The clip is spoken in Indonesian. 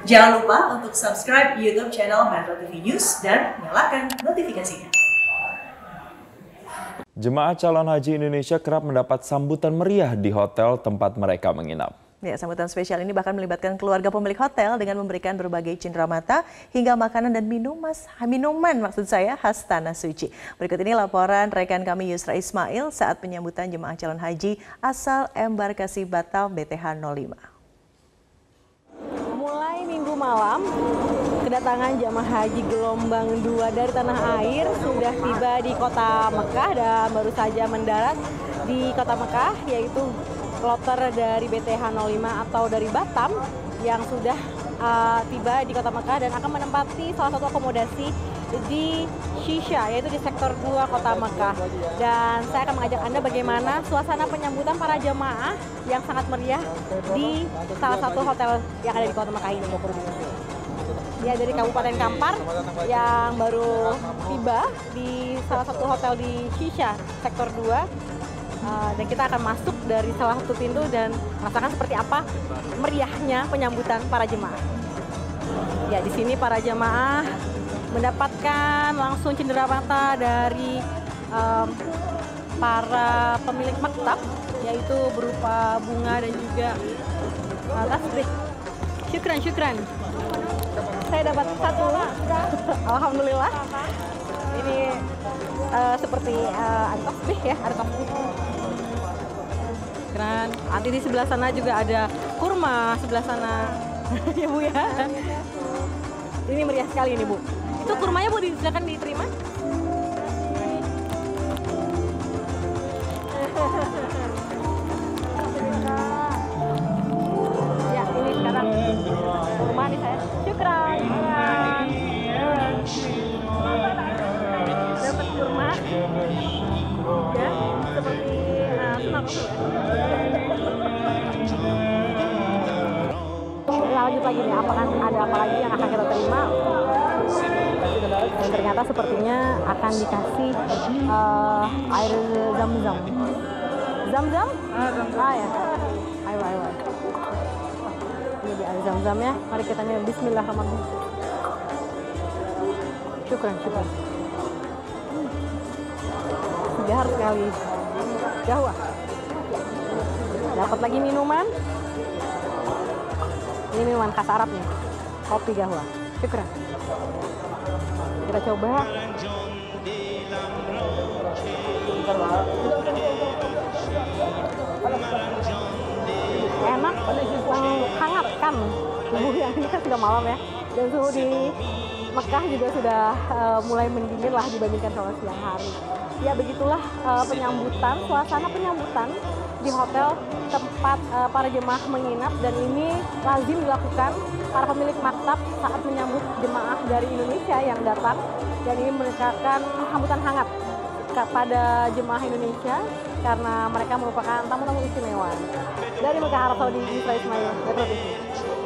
Jangan lupa untuk subscribe YouTube channel Metro TV News dan nyalakan notifikasinya. Jemaah calon haji Indonesia kerap mendapat sambutan meriah di hotel tempat mereka menginap. Ya, sambutan spesial ini bahkan melibatkan keluarga pemilik hotel dengan memberikan berbagai cenderamata hingga makanan dan minuman khas Tanah Suci. Berikut ini laporan rekan kami Yusra Ismail saat penyambutan jemaah calon haji asal embarkasi Batam BTH 05. Mulai Minggu malam, kedatangan jemaah haji gelombang 2 dari tanah air sudah tiba di kota Mekah dan baru saja mendarat di kota Mekah, yaitu kloter dari BTH 05 atau dari Batam yang sudah tiba di kota Mekah dan akan menempati salah satu akomodasi di Shisha, yaitu di sektor 2 kota Mekah. Dan saya akan mengajak Anda bagaimana suasana penyambutan para jemaah yang sangat meriah di salah satu hotel yang ada di kota Mekah ini. Ya, dari Kabupaten Kampar yang baru tiba di salah satu hotel di Shisha, sektor 2. Dan kita akan masuk dari salah satu pintu dan merasakan seperti apa meriahnya penyambutan para jemaah. Ya, di sini para jemaah mendapatkan langsung cenderamata dari para pemilik maktab, yaitu berupa bunga dan juga tasbih. Syukran. Saya dapat satu. Alhamdulillah. Ini seperti ada tasbih ya, ada tasbih. Keren. Nanti di sebelah sana juga ada kurma sebelah sana. Ya Bu ya. Ini meriah sekali ini Bu. Itu kurmanya Bu silakan diterima. Ya, ini sekarang kurma nih saya. Syukran. Dapat kurma. Ya, seperti senang. Lanjut lagi nih, apakah ada apa lagi yang akan kita terima? Dan ternyata sepertinya akan dikasih air zam-zam. Zam-zam? Ya. Ayo. Ini dia air zam-zamnya. Mari kita nyanyi Bismillahirrahmanirrahim. Syukran. Segar sekali. Gahwa. Dapat lagi minuman. Ini minuman khas Arab nih, kopi gahwa. Syukran. Kita coba. Enak, menghangatkan tubuh yang ini kan sudah malam ya. Dan suhu di Mekah juga sudah mulai mendingin lah dibandingkan sama siang hari. Ya begitulah suasana penyambutan di hotel tempat para jemaah menginap, dan ini lazim dilakukan para pemilik maktab saat menyambut jemaah dari Indonesia yang datang, dan ini memberikan sambutan hangat kepada jemaah Indonesia karena mereka merupakan tamu-tamu istimewa. Dari Mekah, Arab Saudi, Yusra Ismail, Metro TV.